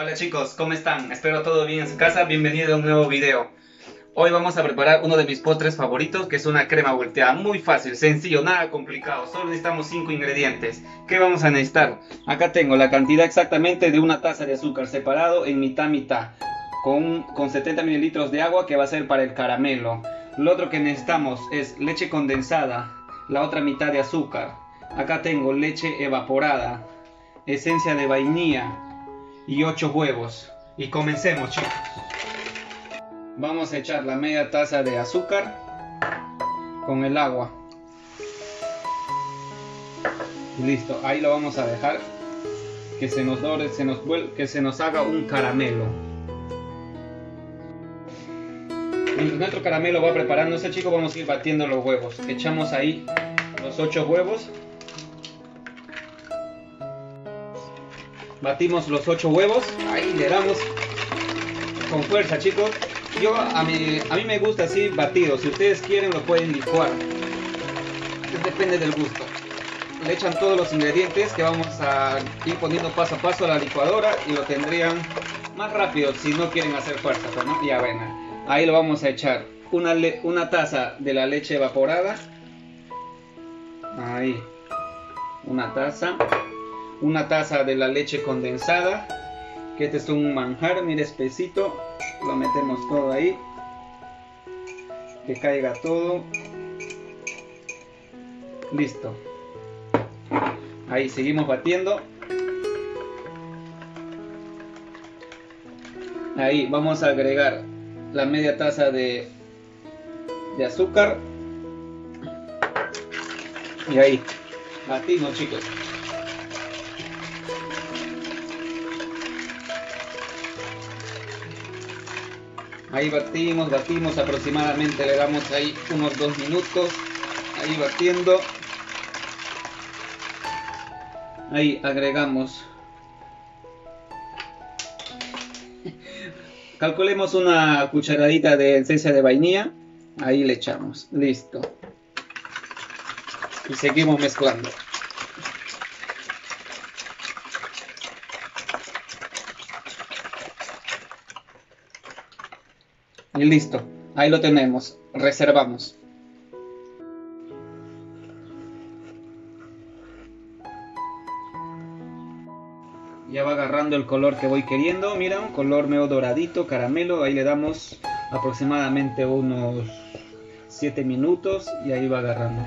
Hola chicos, ¿cómo están? Espero todo bien en su casa. Bienvenido a un nuevo video. Hoy vamos a preparar uno de mis postres favoritos, que es una crema volteada. Muy fácil, sencillo, nada complicado. Solo necesitamos 5 ingredientes. ¿Qué vamos a necesitar? Acá tengo la cantidad exactamente de una taza de azúcar separado en mitad, con 70 mililitros de agua, que va a ser para el caramelo. Lo otro que necesitamos es leche condensada, la otra mitad de azúcar. Acá tengo leche evaporada, esencia de vainilla y 8 huevos. Y comencemos, chicos. Vamos a echar la media taza de azúcar con el agua. Listo, ahí lo vamos a dejar que se nos dore, que se nos haga un caramelo. Mientras nuestro caramelo va preparándose, chicos, vamos a ir batiendo los huevos. Echamos ahí los 8 huevos. Batimos los 8 huevos. Ahí le damos con fuerza, chicos. A mí me gusta así batido. Si ustedes quieren lo pueden licuar. Depende del gusto. Le echan todos los ingredientes que vamos a ir poniendo paso a paso a la licuadora y lo tendrían más rápido si no quieren hacer fuerza, ¿no? Ya ven. Ahí lo vamos a echar. Una taza de la leche evaporada. Ahí. Una taza. Una taza de la leche condensada. Que este es un manjar, mire, espesito. Lo metemos todo ahí. Que caiga todo. Listo. Ahí seguimos batiendo. Ahí vamos a agregar la media taza de azúcar. Y ahí batimos, chicos. Ahí batimos aproximadamente, le damos ahí unos 2 minutos, ahí batiendo. Ahí agregamos, calculemos una cucharadita de esencia de vainilla, ahí le echamos, listo. Y seguimos mezclando. Y listo, ahí lo tenemos, reservamos. Ya va agarrando el color que voy queriendo, mira, un color medio doradito, caramelo. Ahí le damos aproximadamente unos 7 minutos y ahí va agarrando.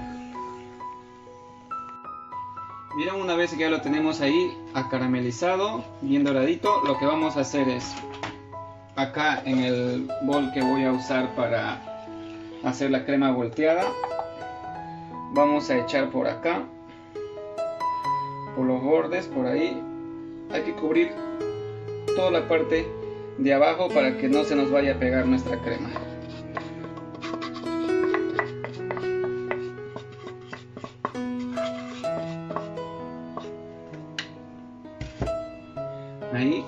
Miren, una vez que ya lo tenemos ahí acaramelizado, bien doradito, lo que vamos a hacer es, acá en el bol que voy a usar para hacer la crema volteada, vamos a echar por acá, por los bordes, por ahí. Hay que cubrir toda la parte de abajo para que no se nos vaya a pegar nuestra crema. Ahí.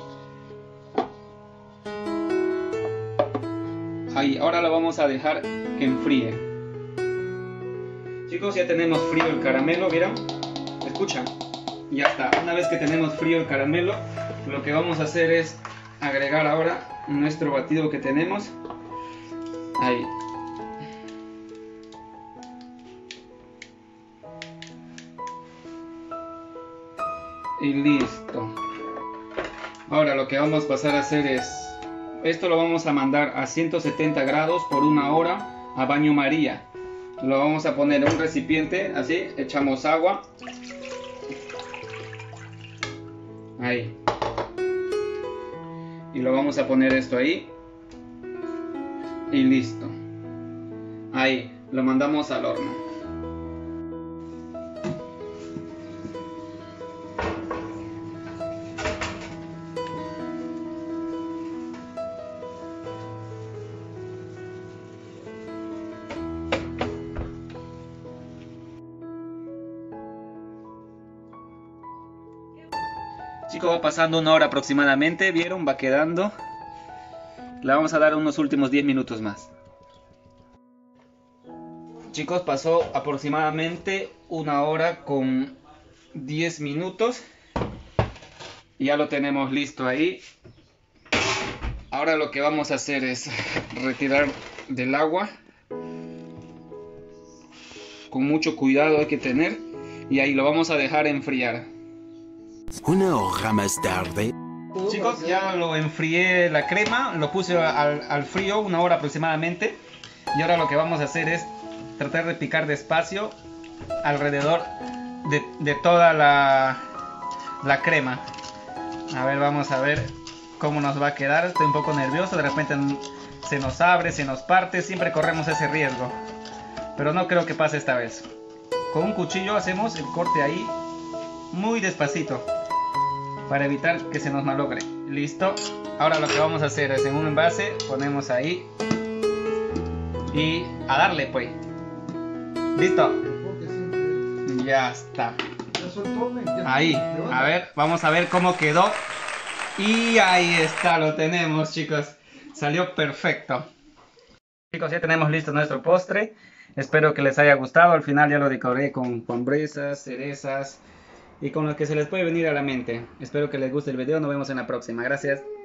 Ahí, ahora lo vamos a dejar que enfríe. Chicos, ya tenemos frío el caramelo, ¿vieron? ¿Escuchan? Ya está. Una vez que tenemos frío el caramelo, lo que vamos a hacer es agregar ahora nuestro batido que tenemos. Ahí. Y listo. Ahora lo que vamos a pasar a hacer es, esto lo vamos a mandar a 170 grados por 1 hora a baño María. Lo vamos a poner en un recipiente, así, echamos agua. Ahí. Y lo vamos a poner esto ahí. Y listo. Ahí, lo mandamos al horno. Chicos, va pasando 1 hora aproximadamente, ¿vieron? Va quedando. Le vamos a dar unos últimos 10 minutos más. Chicos, pasó aproximadamente 1 hora con 10 minutos. Ya lo tenemos listo ahí. Ahora lo que vamos a hacer es retirar del agua. Con mucho cuidado hay que tener. Y ahí lo vamos a dejar enfriar. Una hora más tarde. Chicos, ya lo enfrié la crema. Lo puse al frío, 1 hora aproximadamente. Y ahora lo que vamos a hacer es tratar de picar despacio alrededor de toda la crema. A ver, vamos a ver cómo nos va a quedar. Estoy un poco nervioso, de repente se nos abre, se nos parte, siempre corremos ese riesgo, pero no creo que pase esta vez. Con un cuchillo hacemos el corte ahí muy despacito para evitar que se nos malogre. Listo. Ahora lo que vamos a hacer es en un envase ponemos ahí y a darle pues. Listo. Ya está. Ahí, a ver, vamos a ver cómo quedó. Y ahí está, lo tenemos, chicos. Salió perfecto. Chicos, ya tenemos listo nuestro postre. Espero que les haya gustado. Al final ya lo decoré con frambuesas, cerezas y con lo que se les puede venir a la mente. Espero que les guste el video. Nos vemos en la próxima. Gracias.